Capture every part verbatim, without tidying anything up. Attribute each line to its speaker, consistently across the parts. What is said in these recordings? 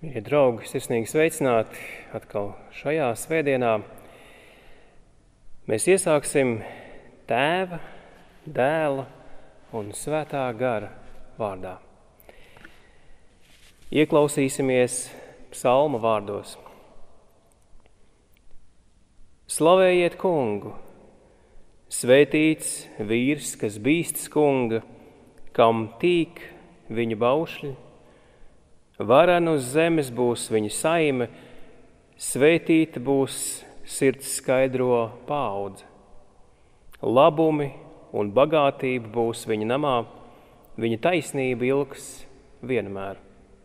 Speaker 1: Mīļie draugi, sirsnīgi sveicināti atkal šajā svētdienā. Mēs iesāksim Tēva, Dēla un Svētā gara vārdā. Ieklausīsimies psalma vārdos. Slavējiet kungu, svētīts vīrs, kas bīstas kunga, kam tīk viņa baušļi. Varen uz zemes būs viņa saime, svētīta būs sirds skaidro paudze. Labumi un bagātība būs viņa namā, viņa taisnība ilgs vienmēr.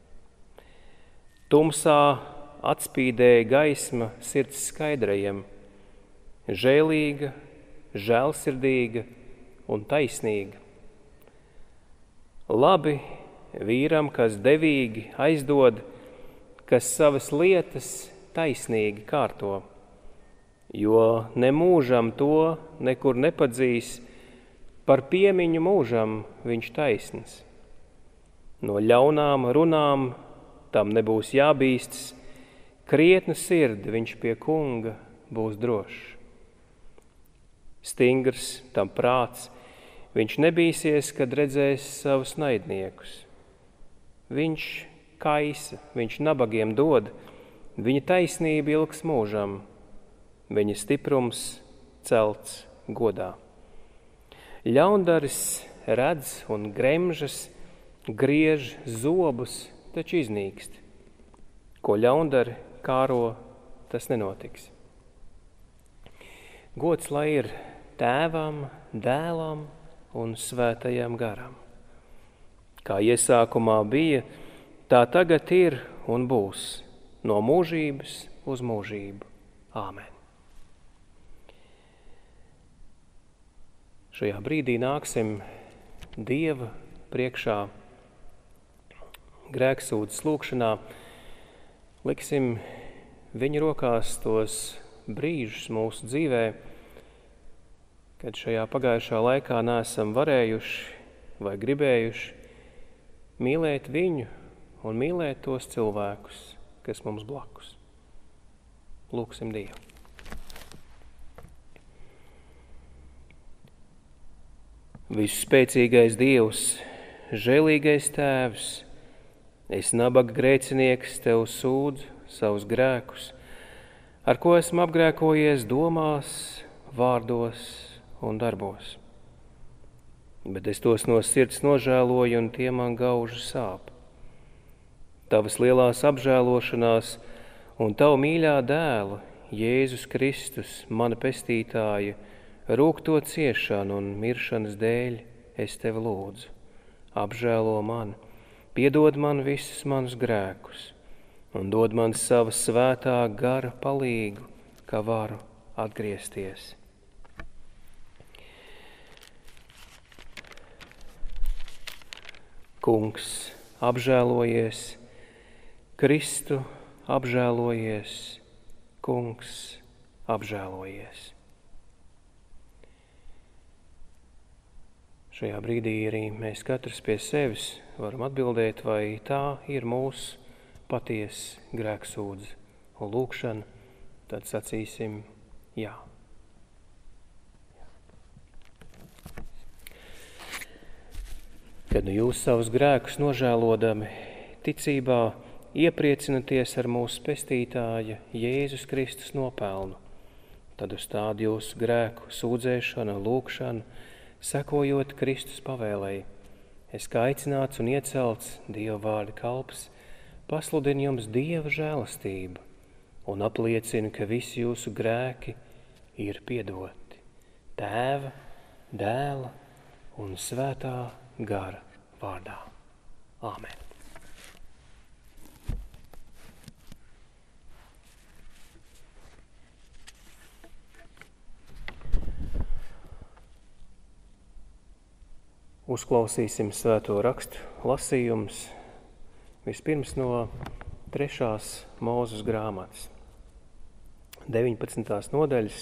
Speaker 1: Tumsā atspīdēja gaisma sirds skaidrajiem, žēlīga, žēlsirdīga un taisnīga. Labi vīram, kas devīgi aizdod, kas savas lietas taisnīgi kārto, jo ne mūžam to nekur nepadzīs, par piemiņu mūžam viņš taisns. No ļaunām runām tam nebūs jābīstas, krietnu sirdi viņš pie kunga būs drošs. Stingrs tam prāts, viņš nebīsies, kad redzēs savus naidniekus. Viņš kaisa, viņš nabagiem dod, viņa taisnība ilgs mūžam, viņa stiprums celts godā. Ļaundaris redz un gremžas, griež zobus, taču iznīkst. Ko ļaundari kāro, tas nenotiks. Gods lai ir Tēvam, Dēlam un Svētajam garam. Kā iesākumā bija, tā tagad ir un būs, no mūžības uz mūžību. Āmen. Šajā brīdī nāksim Dieva priekšā, grēksūdzes lūgšanā, liksim viņa rokās tos brīžus mūsu dzīvē, kad šajā pagājušā laikā neesam varējuši vai gribējuši mīlēt viņu un mīlēt tos cilvēkus, kas mums blakus. Lūksim Dievu. Visspēcīgais Dievs, žēlīgais Tēvs, es nabaga grēcinieks tev sūdzu savus grēkus, ar ko esmu apgrēkojies domās, vārdos un darbos. Bet es tos no sirds nožēloju, un tie man gauži sāp. Tavas lielās apžēlošanās un tavu mīļā dēla, Jēzus Kristus, mana pestītāja, rūgto ciešanu un miršanas dēļ es tevi lūdzu. Apžēlo mani, piedod man visus manus grēkus un dod man sava svētā gara palīgu, kā varu atgriezties. Kungs, apžēlojies, Kristu, apžēlojies, Kungs, apžēlojies. Šajā brīdī arī mēs katrs pie sevis varam atbildēt, vai tā ir mūsu patiesa grēksūdze un lūgšana, tad sacīsim jā. Kad nu jūs savus grēkus nožēlodami ticībā iepriecinaties ar mūsu pestītāja Jēzus Kristus nopelnu, tad uz tādu jūsu grēku sūdzēšanu, lūgšanu, sekojot Kristus pavēlei, es kā aicināts un iecelts Dieva vārda kalps, pasludinu jums Dieva žēlastību un apliecinu, ka visi jūsu grēki ir piedoti Tēva, Dēla un Svētā gara vārdā. Āmen. Uzklausīsim svēto rakstu lasījumus vispirms no trešās Mūzes grāmatas, deviņpadsmitās nodaļas.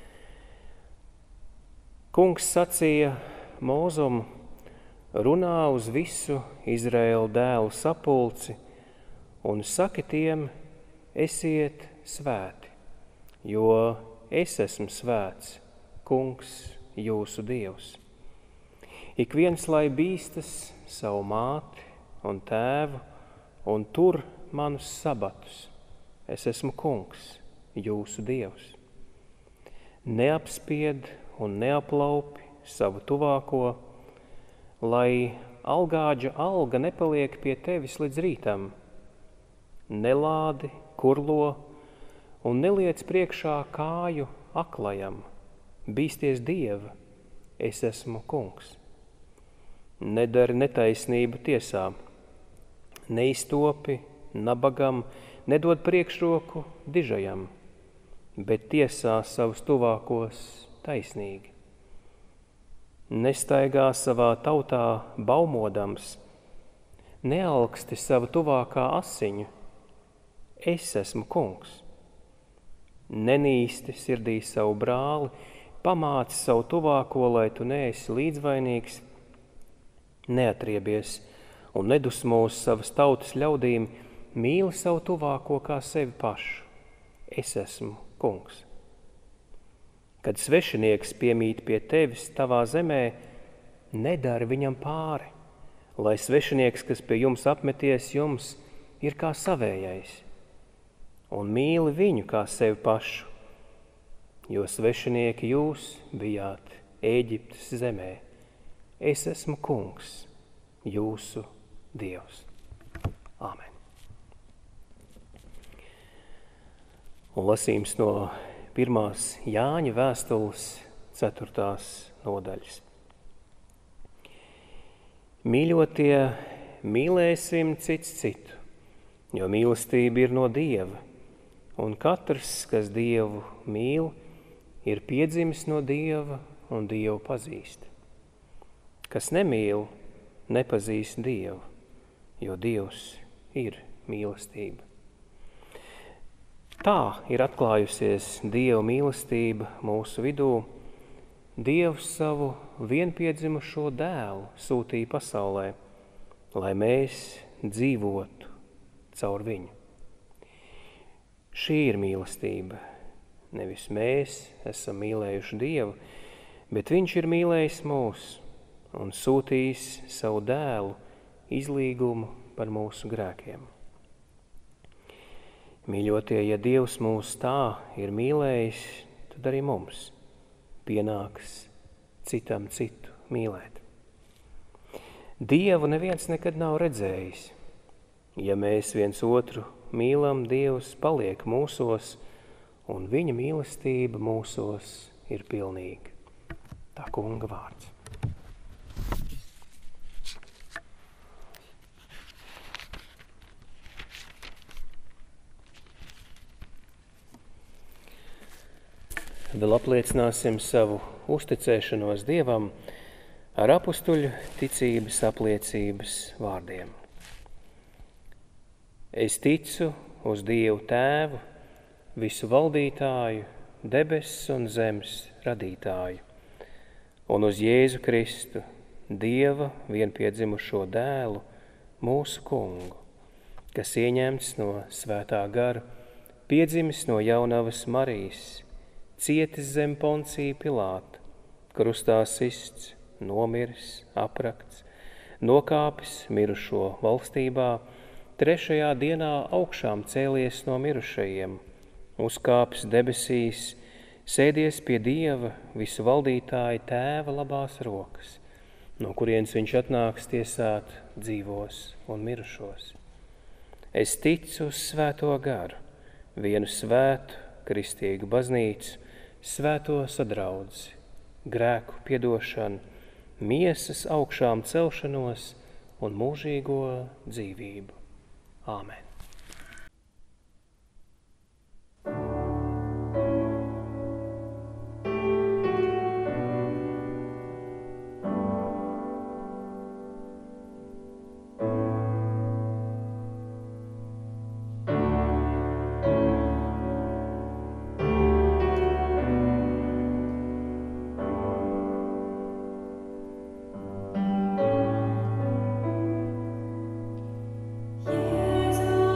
Speaker 1: Kungs sacīja Mūzum: runā uz visu Izraēla dēlu sapulci un saki tiem, esiet svēti, jo es esmu svēts, Kungs, jūsu Dievs. Ik viens lai bīstas savu māti un tēvu un tur manus sabatus. Es esmu Kungs, jūsu Dievs. Neapspied un neaplaupi savu tuvāko, lai algāģa alga nepaliek pie tevis līdz rītam. Nelādi, kurlo un neliec priekšā kāju aklajam. Bīsties Dieva, es esmu Kungs. Nedari netaisnību tiesā, neiztopi nabagam, nedod priekšroku dižajam, bet tiesā savus tuvākos taisnīgi. Nestaigā savā tautā baumodams, nealksti savu tuvākā asiņu, es esmu Kungs. Nenīsti sirdī savu brāli, pamāci savu tuvāko, lai tu neesi līdzvainīgs, neatriebies un nedusmo uz savas tautas ļaudīm, mīli savu tuvāko kā sevi pašu. Es esmu Kungs. Kad svešinieks piemīt pie tevis tavā zemē, nedari viņam pāri, lai svešinieks, kas pie jums apmeties, jums ir kā savējais, un mīli viņu kā sevi pašu, jo svešinieki jūs bijāt Ēģiptes zemē. Es esmu Kungs, jūsu Dievs. Āmen. Un lasījums no pirmās Jāņa vēstules ceturtās nodaļas. Mīļotie, mīlēsim cits citu, jo mīlestība ir no Dieva, un katrs, kas Dievu mīl, ir piedzimis no Dieva un Dievu pazīst. Kas nemīl, nepazīst Dievu, jo Dievs ir mīlestība. Tā ir atklājusies Dieva mīlestība mūsu vidū. Dievs savu vienpiedzimušo dēlu sūtīja pasaulē, lai mēs dzīvotu caur viņu. Šī ir mīlestība. Nevis mēs esam mīlējuši Dievu, bet Viņš ir mīlējis mūs un sūtījis savu dēlu izlīgumu par mūsu grēkiem. Mīļotie, ja Dievs mūs tā ir mīlējis, tad arī mums pienāks citam citu mīlēt. Dievu neviens nekad nav redzējis. Ja mēs viens otru mīlam, Dievs paliek mūsos, un viņa mīlestība mūsos ir pilnīga. Tā Kunga vārds. Vēl apliecināsim savu uzticēšanos Dievam ar apustuļu ticības apliecības vārdiem. Es ticu uz Dievu Tēvu, visu valdītāju, debesis un zemes radītāju, un uz Jēzu Kristu, Dieva vienpiedzimušo dēlu, mūsu Kungu, kas ieņemts no svētā gara, piedzimis no jaunavas Marijas, cietis zem Poncija Pilāta, krustā sists, nomiris, aprakts, nokāpis mirušo valstībā, trešajā dienā augšām cēlies no mirušajiem, uzkāpis debesīs, sēdies pie Dieva visu valdītāja Tēva labās rokas, no kurienes viņš atnāks tiesāt dzīvos un mirušos. Es ticu uz svēto garu, vienu svētu, kristīgu baznīcu, svēto sadraudzi, grēku piedošanu, miesas augšām celšanos un mūžīgo dzīvību. Āmen.
Speaker 2: Jezu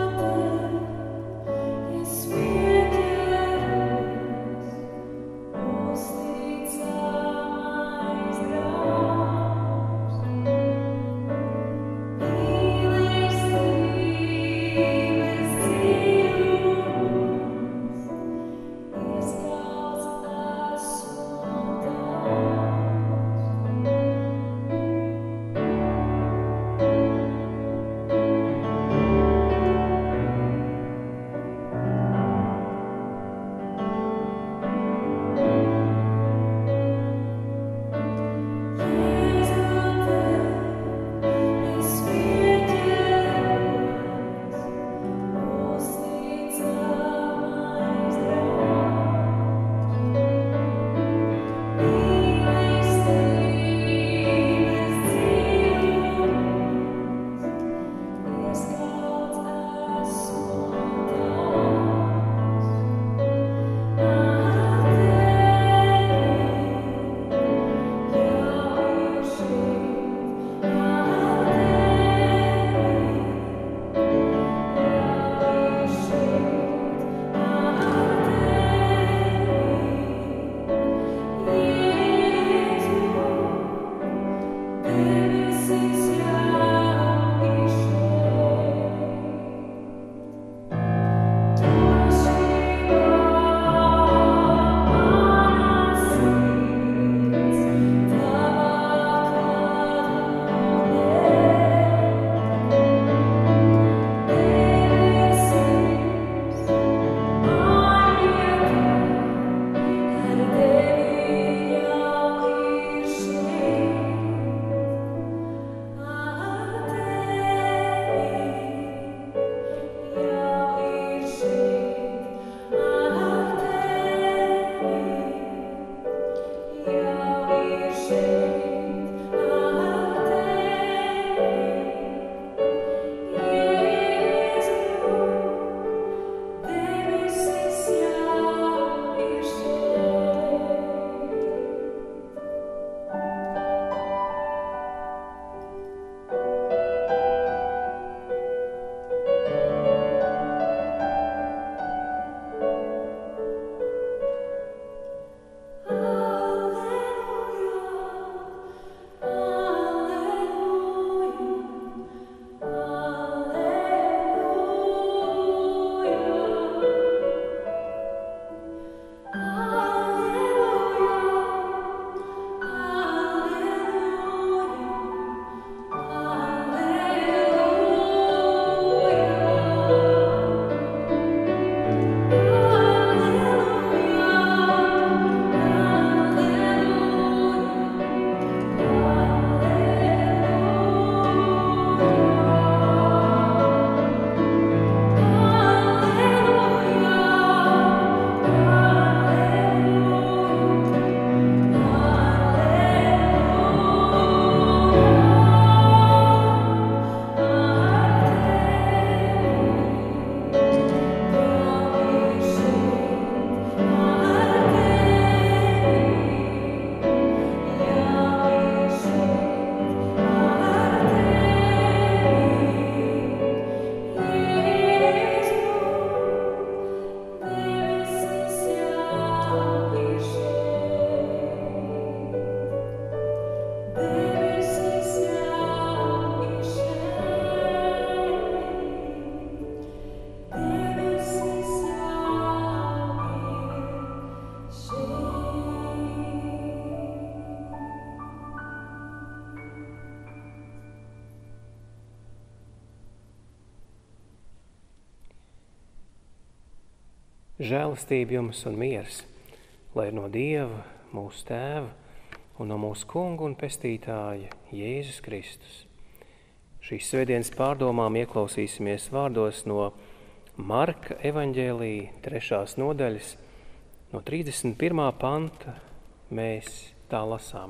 Speaker 1: Žēlastība jums un miers, lai ir no Dieva, mūsu Tēva un no mūsu Kunga un Pestītāja Jēzus Kristus. Šīs svētdienas pārdomām ieklausīsimies vārdos no Marka evaņģēlija trešās nodaļas, no trīsdesmit pirmā panta mēs tā lasām.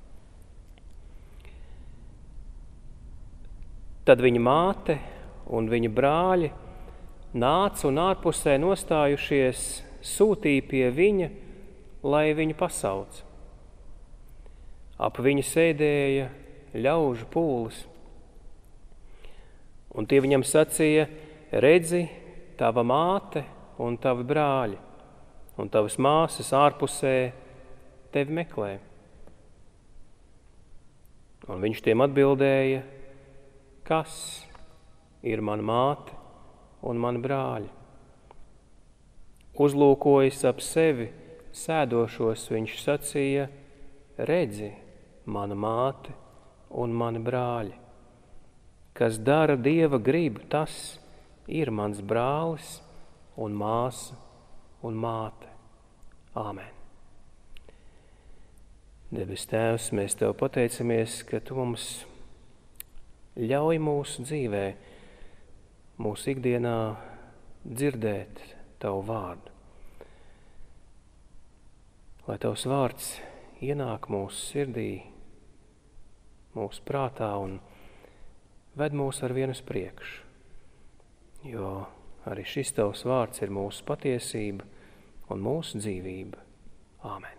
Speaker 1: Tad viņa māte un viņa brāļi nāca un ārpusē nostājušies sūtīja pie viņa, lai viņu pasauc. Ap viņu sēdēja ļaužu pūlis, un tie viņam sacīja: redzi, tava māte un tavi brāļi, un tavas māsas ārpusē tevi meklē. Un viņš tiem atbildēja: kas ir mana māte un mani brāļi? Uzlūkojis ap sevi sēdošos, viņš sacīja: redzi, mana māte un mani brāļi. Kas dara Dieva gribu, tas ir mans brālis un māsa un māte. Āmen. Debes Tēvs, mēs Tev pateicamies, ka Tu mums ļauj mūsu dzīvē, mūsu ikdienā dzirdēt Tavu vārdu. Lai Tavs vārds ienāk mūsu sirdī, mūsu prātā un ved mūs ar vienu uz priekšu, jo arī šis Tavs vārds ir mūsu patiesība un mūsu dzīvība. Āmen.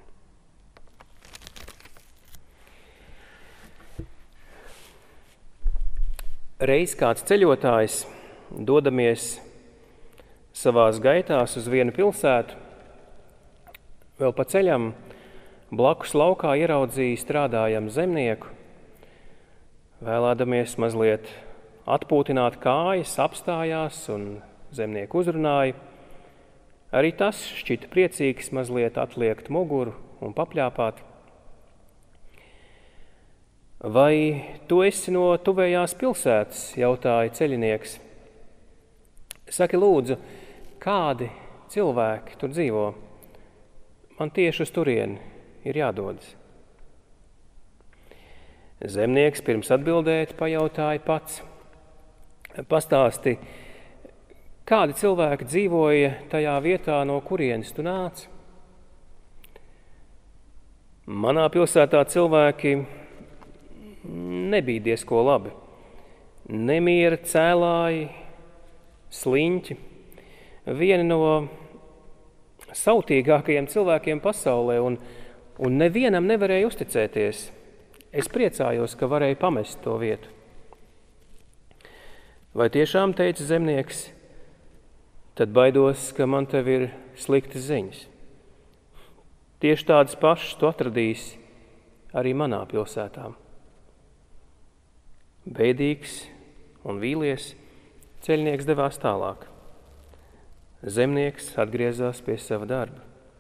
Speaker 1: Reiz kāds ceļotājs, dodamies savās gaitās uz vienu pilsētu, vēl pa ceļam blakus laukā ieraudzīja strādājam zemnieku. Vēlēdamies mazliet atpūtināt kājas, apstājās un zemnieku uzrunāja. Arī tas šķita priecīgs mazliet atliekt muguru un papļāpāt. Vai tu esi no tuvējās pilsētas, jautāja ceļinieks. Saki lūdzu, kādi cilvēki tur dzīvo? Man tieši uz turieni ir jādodas. Zemnieks pirms atbildēt pajautāja pats. Pastāsti, kādi cilvēki dzīvoja tajā vietā, no kurienes tu nāc? Manā pilsētā cilvēki nebija diezko labi. Nemiera cēlāji, sliņķi. Vieni no sautīgākajiem cilvēkiem pasaulē, un, un nevienam nevarēja uzticēties. Es priecājos, ka varēju pamest to vietu. Vai tiešām, teica zemnieks, tad baidos, ka man tev ir sliktas ziņas. Tieši tādas pašas tu atradīsi arī manā pilsētā. Bēdīgs un vīlies, ceļnieks devās tālāk. Zemnieks atgriezās pie sava darba.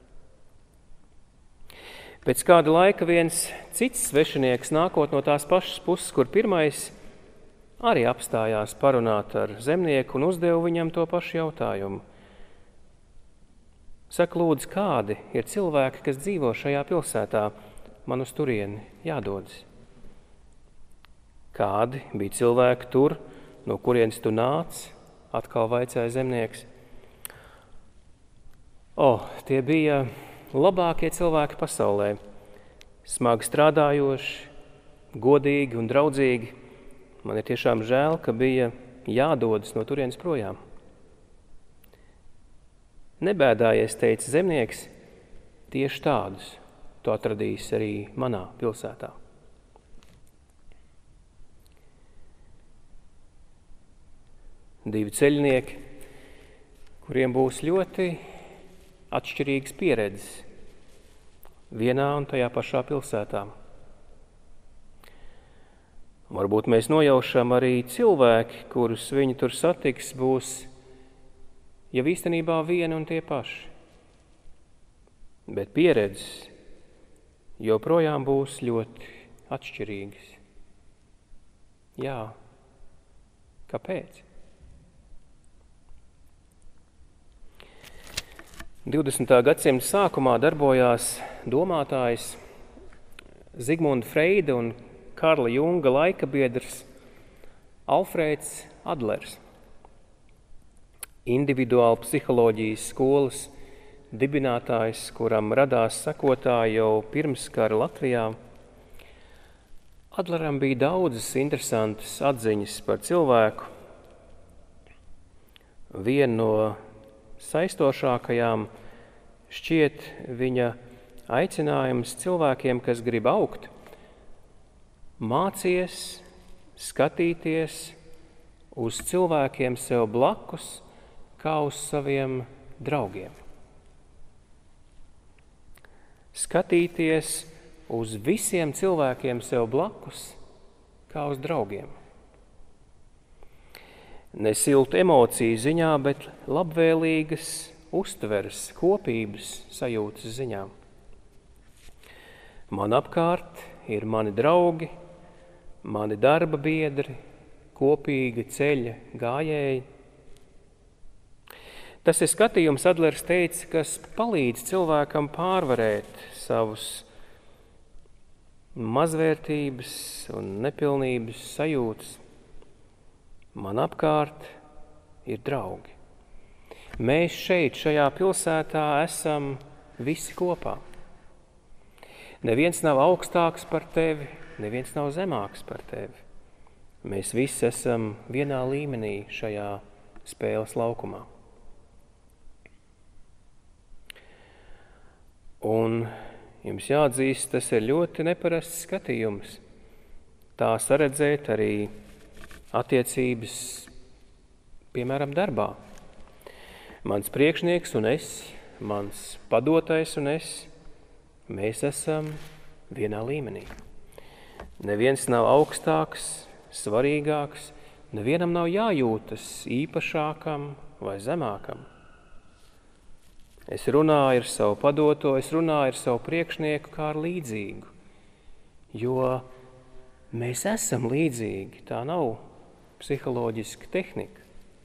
Speaker 1: Pēc kāda laika viens cits svešinieks, nākot no tās pašas puses, kur pirmais, arī apstājās parunāt ar zemnieku un uzdeva viņam to pašu jautājumu. Saka, lūdzu, kādi ir cilvēki, kas dzīvo šajā pilsētā, man uz turieni jādodas? Kādi bija cilvēki tur, no kurienes tu nāc? Atkal vaicāja zemnieks. O, tie bija labākie cilvēki pasaulē, smagi strādājoši, godīgi un draudzīgi. Man ir tiešām žēl, ka bija jādodas no turienes projām. Nebēdājies, teica zemnieks, tieši tādus tu atradīsi arī manā pilsētā. Divi ceļnieki, kuriem būs ļoti atšķirīgas pieredzes vienā un tajā pašā pilsētā. Varbūt mēs nojaušam arī cilvēki, kurus viņi tur satiks, būs jau īstenībā vieni un tie paši. Bet pieredzes joprojām būs ļoti atšķirīgas. Jā, kāpēc? divdesmitā gadsimta sākumā darbojās domātājs Zigmunda Freida un Karla Junga laikabiedrs Alfrēds Adlers. Individuāla psiholoģijas skolas dibinātājs, kuram radās sekotāji jau pirms kara Latvijā. Adleram bija daudzas interesantas atziņas par cilvēku. Viena no saistošākajām šķiet viņa aicinājums cilvēkiem, kas grib augt, mācies skatīties uz cilvēkiem sev blakus, kā uz saviem draugiem. Skatīties uz visiem cilvēkiem sev blakus, kā uz draugiem. Ne siltu emociju ziņā, bet labvēlīgas uztveres, kopības sajūtas ziņā. Man apkārt ir mani draugi, mani darba biedri, kopīgi ceļa gājēji. Tas ir skatījums, Adlers teica, kas palīdz cilvēkam pārvarēt savus mazvērtības un nepilnības sajūtas. Man apkārt ir draugi. Mēs šeit, šajā pilsētā, esam visi kopā. Neviens nav augstāks par tevi, neviens nav zemāks par tevi. Mēs visi esam vienā līmenī šajā spēles laukumā. Un jums jāatzīst, tas ir ļoti neparasts skatījums. Tā saredzēt arī attiecības, piemēram, darbā. Mans priekšnieks un es, mans padotais un es, mēs esam vienā līmenī. Neviens nav augstāks, svarīgāks, nevienam nav jājūtas īpašākam vai zemākam. Es runāju ar savu padoto, es runāju ar savu priekšnieku kā ar līdzīgu, jo mēs esam līdzīgi, tā nav psiholoģiska tehnika.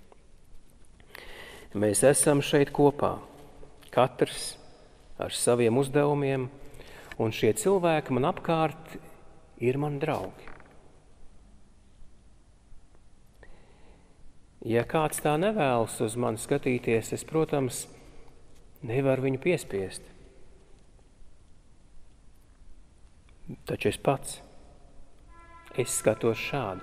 Speaker 1: Mēs esam šeit kopā, katrs ar saviem uzdevumiem, un šie cilvēki man apkārt ir mani draugi. Ja kāds tā nevēlas uz mani skatīties, es, protams, nevaru viņu piespiest. Taču es pats, es skatos šādi.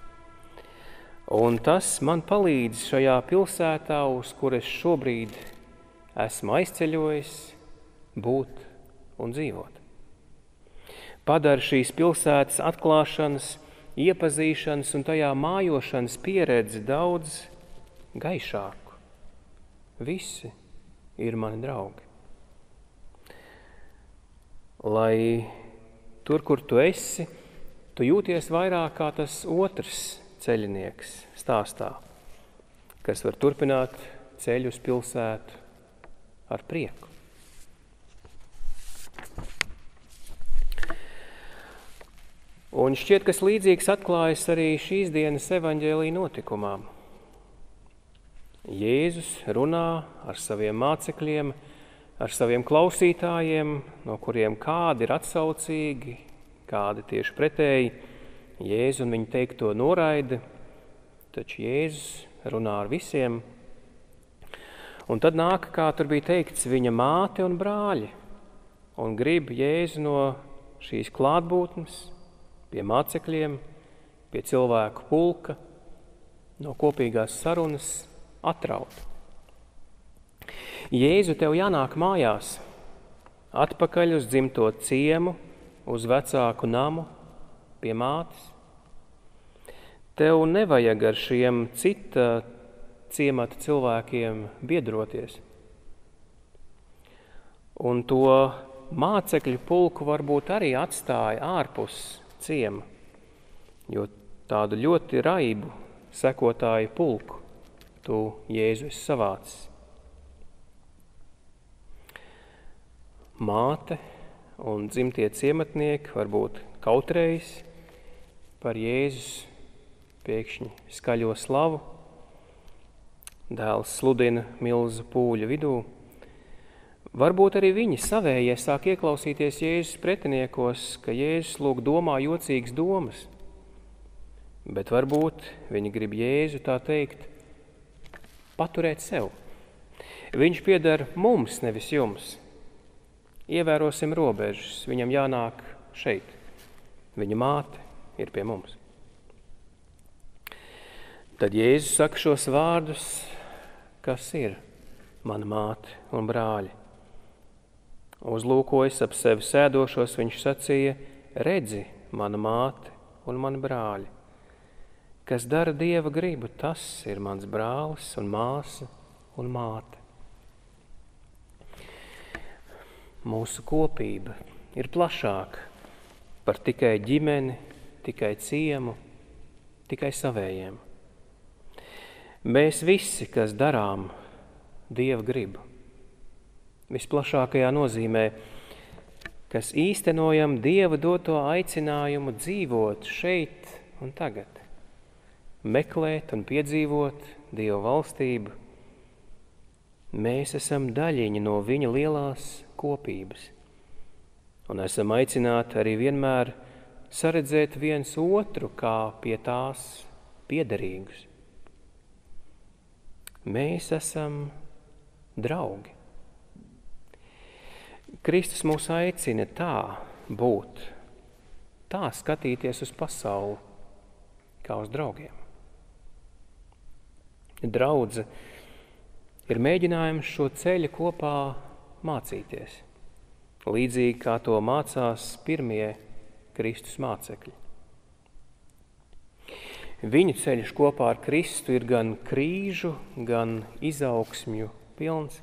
Speaker 1: Un tas man palīdz šajā pilsētā, uz kur es šobrīd esmu aizceļojis, būt un dzīvot. Padara šīs pilsētas atklāšanas, iepazīšanas un tajā mājošanas pieredzi daudz gaišāku. Visi ir mani draugi. Lai tur, kur tu esi, tu jūties vairāk kā tas otrs ceļinieks stāstā, kas var turpināt ceļu uz pilsētu ar prieku. Un šķiet, kas līdzīgs atklājas arī šīs dienas evaņģēlija notikumā. Jēzus runā ar saviem mācekļiem, ar saviem klausītājiem, no kuriem kādi ir atsaucīgi, kādi tieši pretēji. Jēzus un viņa teikto noraida, taču Jēzus runā ar visiem. Un tad nāk, kā tur bija teikts, viņa māte un brāļi, un grib Jēzu no šīs klātbūtnes, pie mācekļiem, pie cilvēku pulka, no kopīgās sarunas atraut. Jēzu, tev jānāk mājās, atpakaļ uz dzimto ciemu, uz vecāku namu, pie mātes. Tev nevajag ar šiem cita ciemata cilvēkiem biedroties. Un to mācekļu pulku varbūt arī atstāja ārpus ciema, jo tādu ļoti raibu sekotāju pulku tu, Jēzu, esi savācis. Māte un dzimtie ciematnieki varbūt kautrējas par Jēzus pēkšņi skaļo slavu. Dēls sludina milzu pūļa vidū. Varbūt arī viņi savējie sāk ieklausīties Jēzus pretiniekos, ka Jēzus lūk domā jocīgas domas. Bet varbūt viņi grib Jēzu tā teikt paturēt sev. Viņš pieder mums, nevis jums. Ievērosim robežas, viņam jānāk šeit. Viņa māte ir pie mums. Tad Jēzus saka šos vārdus, kas ir mana māte un brāļi. Uzlūkojas ap sevi sēdošos, viņš sacīja, redzi, mana māte un mani brāļi. Kas dara Dieva gribu, tas ir mans brālis un māsa un māte. Mūsu kopība ir plašāka par tikai ģimeni, tikai ciemu, tikai savējiem. Mēs visi, kas darām Dieva gribu, visplašākajā nozīmē, kas īstenojam Dieva doto aicinājumu dzīvot šeit un tagad, meklēt un piedzīvot Dieva valstību, mēs esam daļiņi no viņa lielās kopības un esam aicināti arī vienmēr saredzēt viens otru kā pie tās piederīgus. Mēs esam draugi. Kristus mūs aicina tā būt, tā skatīties uz pasauli kā uz draugiem. Draudze ir mēģinājums šo ceļu kopā mācīties, līdzīgi kā to mācās pirmie Kristus mācekļi. Viņu ceļš kopā ar Kristu ir gan krīžu, gan izaugsmju pilns.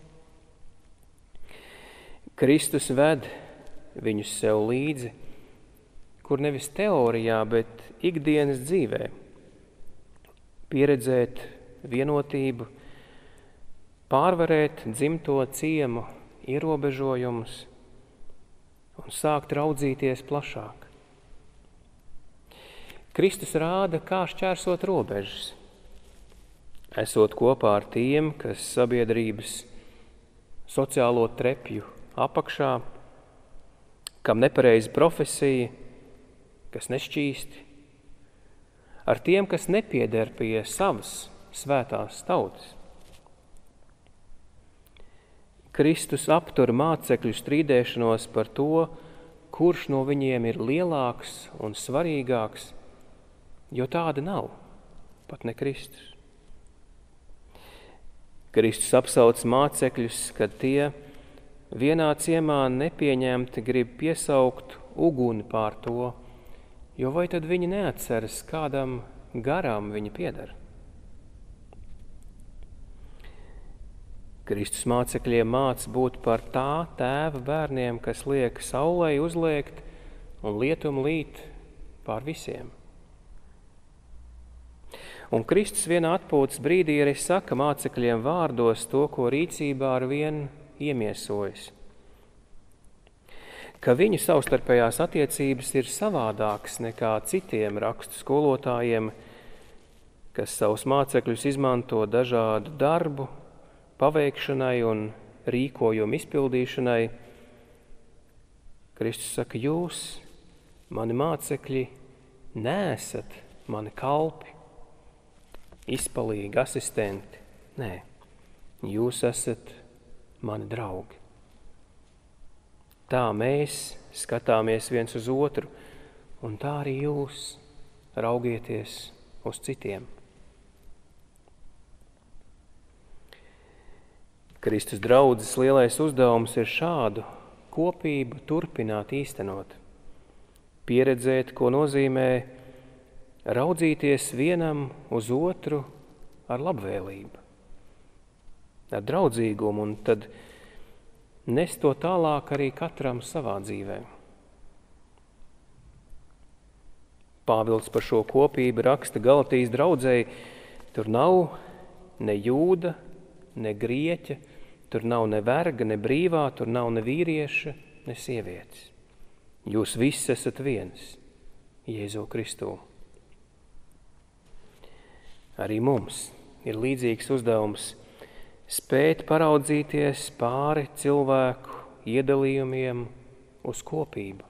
Speaker 1: Kristus ved viņus sev līdzi, kur nevis teorijā, bet ikdienas dzīvē, pieredzēt vienotību, pārvarēt dzimto ciemu ierobežojumus un sākt raudzīties plašāk. Kristus rāda, kā šķērsot robežas, esot kopā ar tiem, kas sabiedrības sociālo trepju apakšā, kam nepareiza profesija, kas nešķīsti, ar tiem, kas nepieder pie savas svētās tautas. Kristus aptur mācekļu strīdēšanos par to, kurš no viņiem ir lielāks un svarīgāks, jo tāda nav, pat ne Kristus. Kristus apsauc mācekļus, kad tie vienā ciemā nepieņemti grib piesaukt uguni pār to, jo vai tad viņi neatceras, kādam garam viņi pieder? Kristus mācekļiem māc būt par tā tēva bērniem, kas liek saulei uzliekt un lietum līt pār visiem. Un Kristus vienā atpūtas brīdī arī saka mācekļiem vārdos to, ko rīcībā ar vien iemiesojas. Ka viņu savstarpējās attiecības ir savādākas nekā citiem rakstu skolotājiem, kas savus mācekļus izmanto dažādu darbu, paveikšanai un rīkojumu izpildīšanai. Kristus saka, jūs, mani mācekļi, neesat mani kalpi, izpalīgi, asistenti. Nē, jūs esat mani draugi. Tā mēs skatāmies viens uz otru, un tā arī jūs raugieties uz citiem. Kristus draudzes lielais uzdevums ir šādu kopību turpināt īstenot, pieredzēt, ko nozīmē raudzīties vienam uz otru ar labvēlību, ar draudzīgumu, un tad nest to tālāk arī katram savā dzīvē. Pāvils par šo kopību raksta Galatijas draudzei, tur nav ne jūda, ne grieķa, tur nav ne verga, ne brīvā, tur nav ne vīrieša, ne sievietes. Jūs visi esat viens, Jēzu Kristū. Arī mums ir līdzīgs uzdevums spēt paraudzīties pāri cilvēku iedalījumiem uz kopību,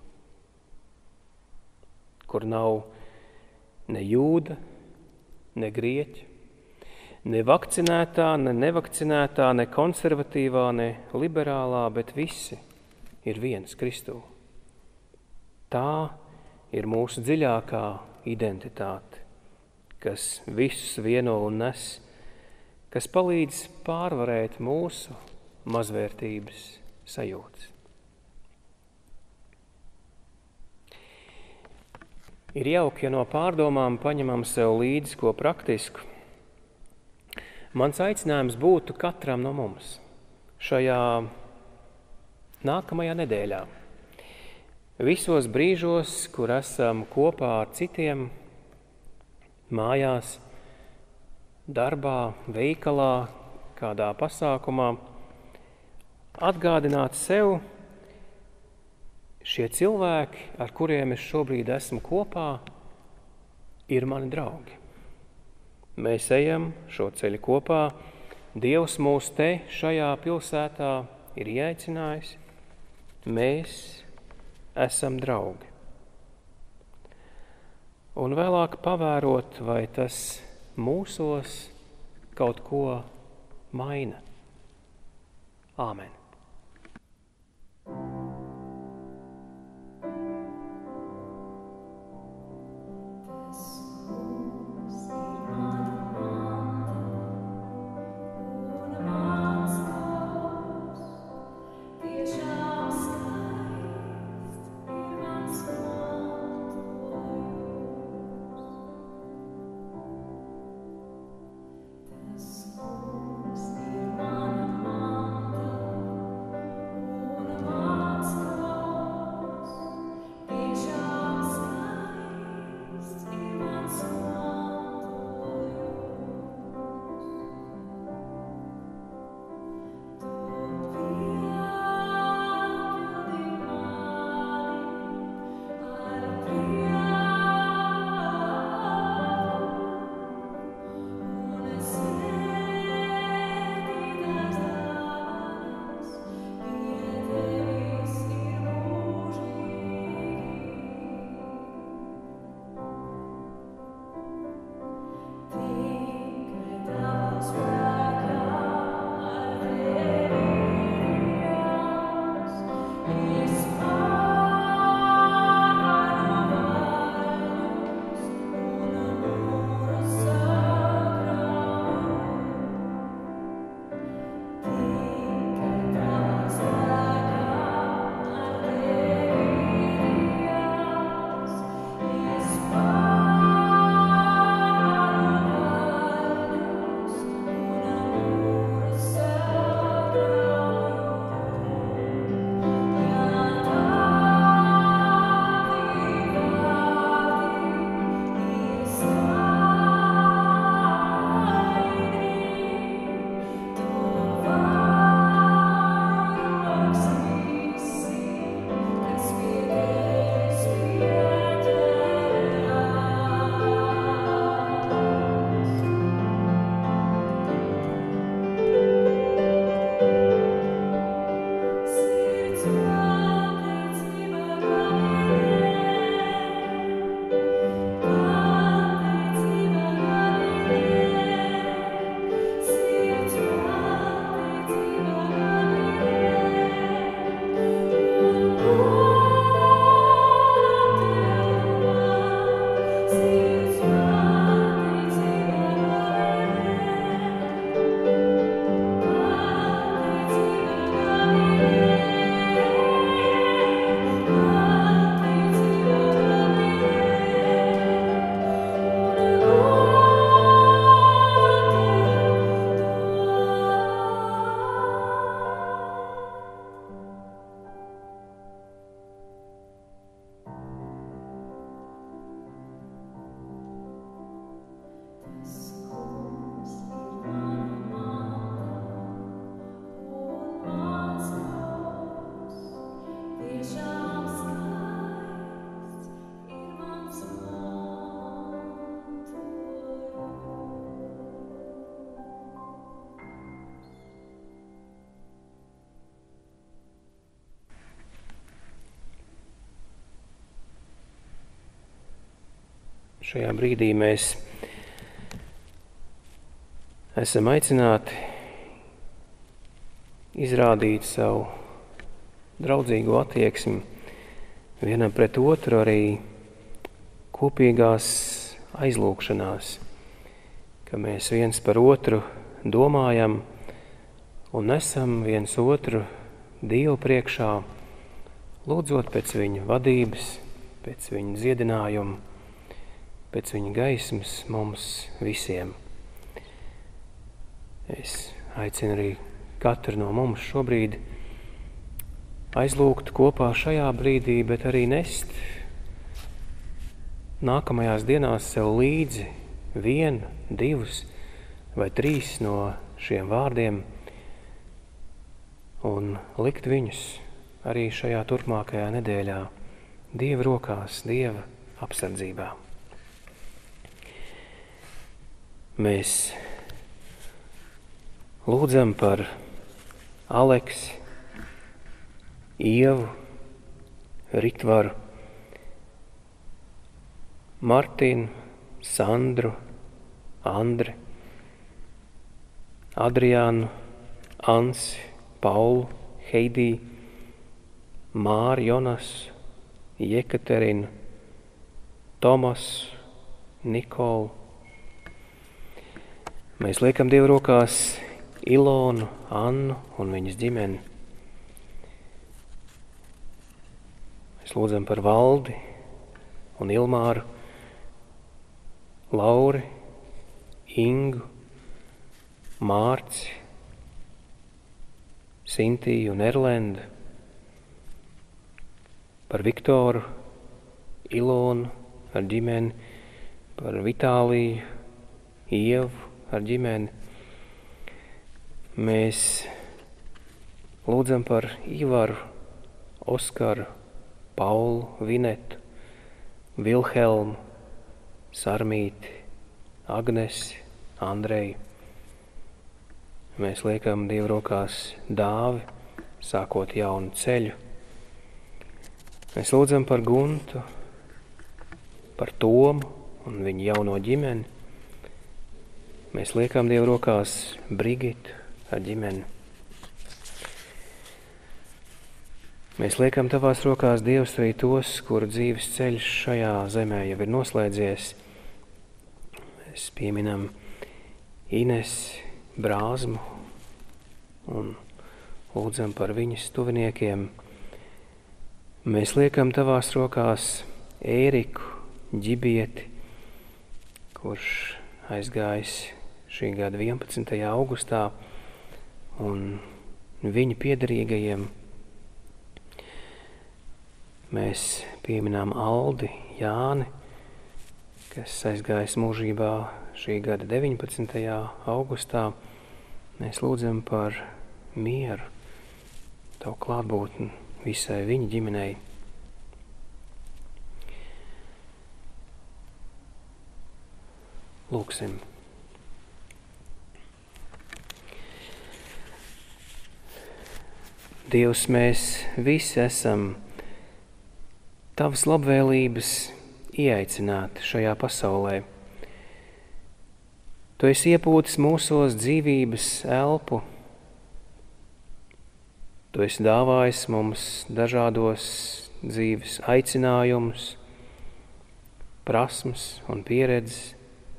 Speaker 1: kur nav ne jūda, ne grieķa, ne vakcinētā, ne nevakcinētā, ne konservatīvā, ne liberālā, bet visi ir viens Kristū. Tā ir mūsu dziļākā identitāte, kas visus vieno un nes, kas palīdz pārvarēt mūsu mazvērtības sajūtas. Ir jauki, ja no pārdomām paņemam sev līdzi ko praktisku. Mans aicinājums būtu katram no mums šajā nākamajā nedēļā. Visos brīžos, kur esam kopā ar citiem, mājās, darbā, veikalā, kādā pasākumā, atgādināt sev, šie cilvēki, ar kuriem es šobrīd esmu kopā, ir mani draugi. Mēs ejam šo ceļu kopā. Dievs mūs te šajā pilsētā ir ieaicinājis. Mēs esam draugi. Un vēlāk pavērot, vai tas mūsos kaut ko maina. Āmen.
Speaker 2: Thank you.
Speaker 1: šajā brīdī mēs esam aicināti izrādīt savu draudzīgo attieksmi vienam pret otru arī kopīgās aizlūgšanās, ka mēs viens par otru domājam un nesam viens otru Dievu priekšā, lūdzot pēc viņa vadības, pēc viņa dziedinājuma, pēc viņa gaismas mums visiem. Es aicinu arī katru no mums šobrīd aizlūgt kopā šajā brīdī, bet arī nest nākamajās dienās sev līdzi vienu, divus vai trīs no šiem vārdiem un likt viņus arī šajā turpmākajā nedēļā Dieva rokās, Dieva apsardzībā. Mēs lūdzam par Aleksi, Ievu, Ritvaru, Martinu, Sandru, Andri, Adriānu, Ansi, Paulu, Heidī, Māri, Jonasu, Jekaterinu, Tomasu, Nikolu. Mēs liekam Dievu rokās Ilonu, Annu un viņas ģimeni. Mēs lūdzam par Valdi un Ilmāru, Lauri, Ingu, Mārci, Sintiju un Erlendu, par Viktoru, Ilonu ar ģimeni, par Vitāliju, Ievu ar ģimeni. Mēs lūdzam par Ivaru, Oskaru, Paulu, Vinetu, Vilhelmu, Sarmīti, Agnesi, Andreju. Mēs liekam Dievu rokās Dāvi, sākot jaunu ceļu. Mēs lūdzam par Guntu, par Tomu un viņu jauno ģimeni. Mēs liekam Dievu rokās Brigitu ar ģimeni. Mēs liekam Tavās rokās, Dievs, arī tos, kuru dzīves ceļš šajā zemē jau ir noslēdzies. Mēs pieminam Ines, Brāzmu un lūdzam par viņas tuviniekiem. Mēs liekam Tavās rokās Ēriku, Ģibieti, kurš aizgājis šī gada vienpadsmitajā augustā, un viņa piederīgajiem. Mēs pieminām Aldi, Jāni, kas aizgājis mūžībā šī gada deviņpadsmitajā augustā. Mēs lūdzam par mieru, Tavu klātbūtni visai viņa ģimenei. Lūksim. Dievs, mēs visi esam Tavas labvēlības ieaicināti šajā pasaulē. Tu esi iepūtis mūsos dzīvības elpu. Tu esi dāvājis mums dažādos dzīves aicinājumus, prasmes un pieredzes.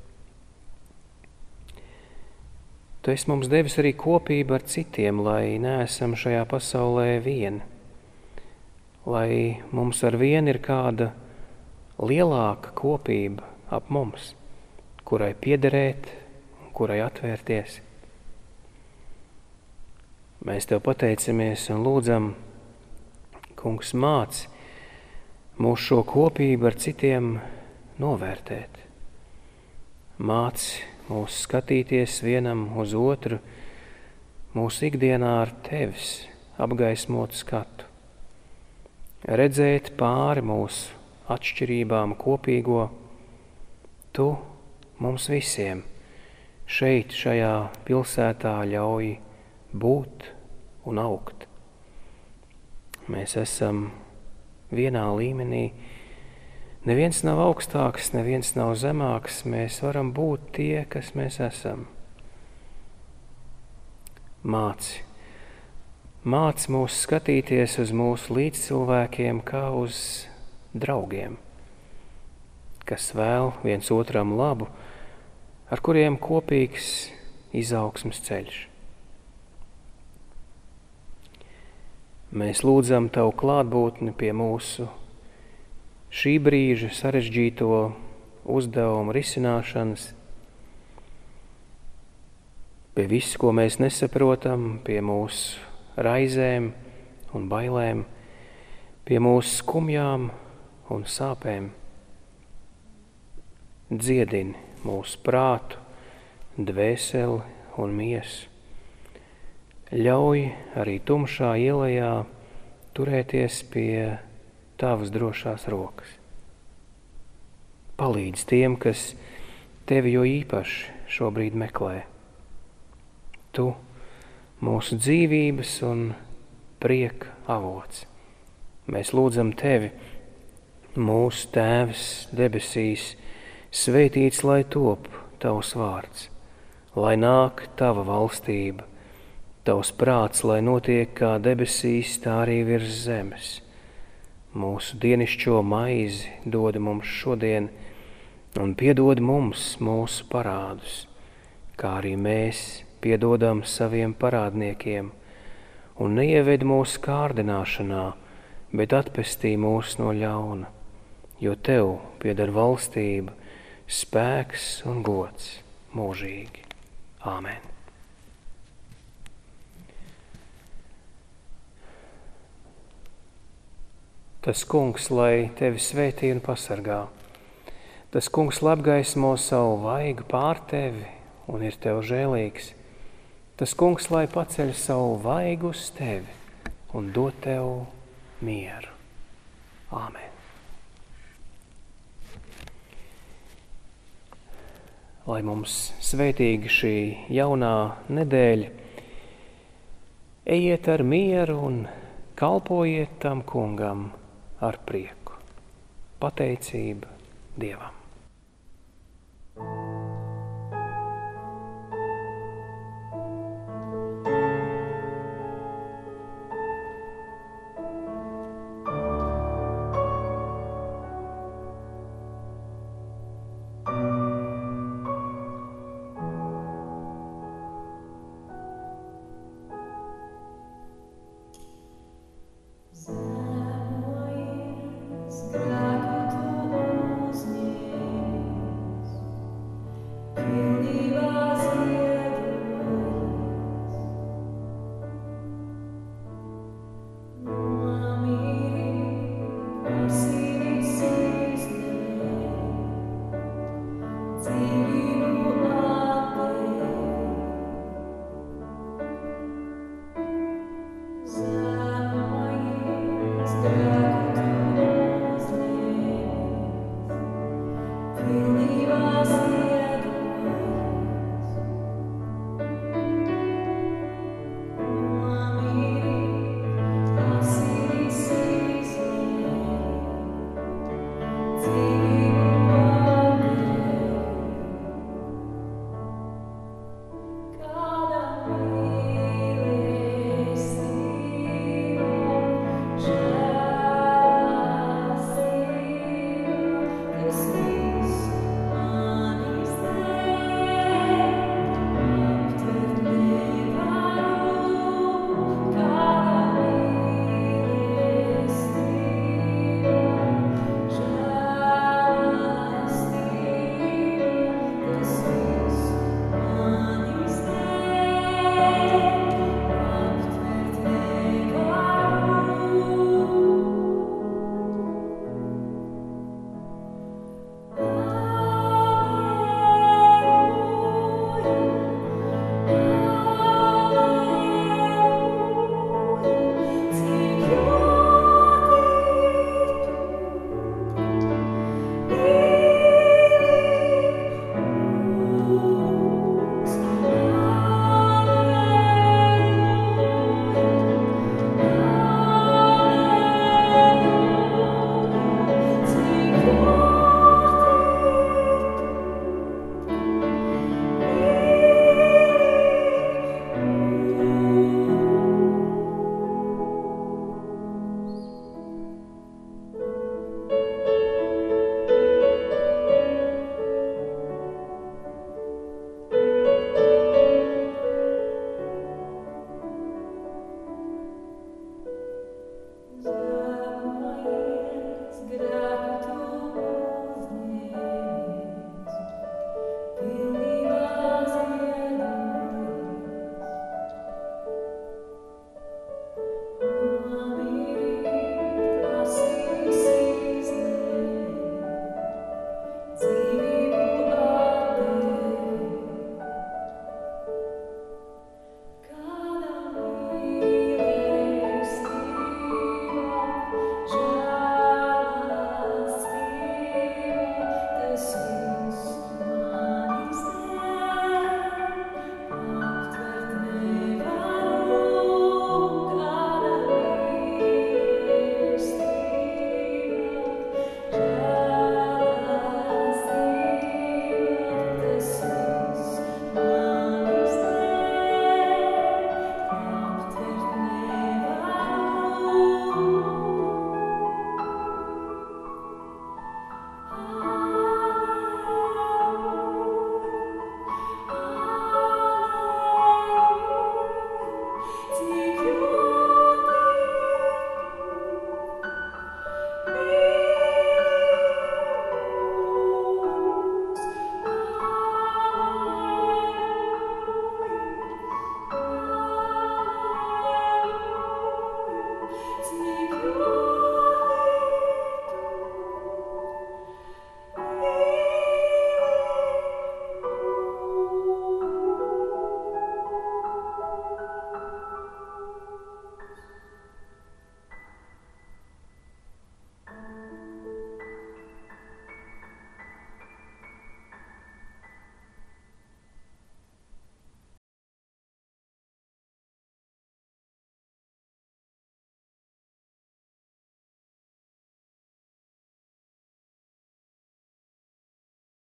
Speaker 1: Tu esi mums devis arī kopību ar citiem, lai neesam šajā pasaulē vieni. Lai mums ar vienu ir kāda lielāka kopība ap mums, kurai piederēt, kurai atvērties. Mēs Tev pateicamies un lūdzam, Kungs, māci mūs šo kopību ar citiem novērtēt. Māci mūs skatīties vienam uz otru, mūsu ikdienā ar Tevis apgaismotu skatu. Redzēt pāri mūsu atšķirībām kopīgo, Tu mums visiem šeit, šajā pilsētā ļauj būt un augt. Mēs esam vienā līmenī, Neviens nav augstāks, neviens nav zemāks, mēs varam būt tie, kas mēs esam. Māci, māci mūs skatīties uz mūsu līdzcilvēkiem kā uz draugiem, kas vēl viens otram labu, ar kuriem kopīgs izaugsmes ceļš. Mēs lūdzam Tavu klātbūtni pie mūsu šī brīža sarežģīto uzdevumu risināšanas, pie visu, ko mēs nesaprotam, pie mūsu raizēm un bailēm, pie mūsu skumjām un sāpēm. Dziedini mūsu prātu, dvēseli un miesu. Ļauj arī tumšā ielajā turēties pie Tavas drošās rokas. Palīdz tiem, kas Tevi jo īpaši šobrīd meklē. Tu, mūsu dzīvības un prieka avots. Mēs lūdzam Tevi, mūsu Tēvs debesīs, svētīts lai top Tavs vārds, lai nāk Tava valstība, Tavs prāts, lai notiek kā debesīs, tā arī virs zemes. Mūsu dienišķo maizi dod mums šodien un piedod mums mūsu parādus, kā arī mēs piedodam saviem parādniekiem, un neieved mūsu kārdināšanā, bet atpestī mūs no ļauna, jo Tev pieder valstība, spēks un gods mūžīgi. Āmen. Tas kungs, lai Tevi svētī un pasargā. Tas kungs apgaismo savu vaigu pār Tevi un ir Tev žēlīgs. Tas kungs, lai paceļ savu vaigu uz Tevi un dod Tev mieru. Āmen. Lai mums svētīga šī jaunā nedēļa, ejiet ar mieru un kalpojiet tam kungam ar prieku. Pateicība Dievam.
Speaker 2: Believe us.